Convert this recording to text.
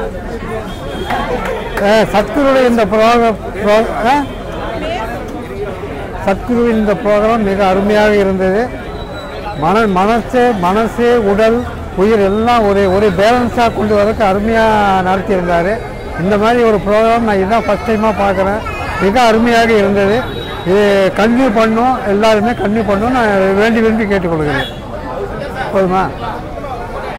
சத்குருடைய இந்த சத்குருவின் இந்த ப்ரோக்ராம் மிக அருமையாக இருந்தது. மனசு உடல் உயிர் எல்லாம் ஒரு பேலன்ஸாக கொண்டு வரதுக்கு அருமையாக நடத்தியிருந்தார். இந்த மாதிரி ஒரு ப்ரோக்ராம் நான் இதுதான் ஃபஸ்ட் டைமாக பார்க்குறேன். மிக அருமையாக இருந்தது. இது கன்டினியூ பண்ணணும், எல்லாருமே கன்டினியூ பண்ணணும் நான் வேண்டி கேட்டுக்கொள்கிறேன். போதுமா?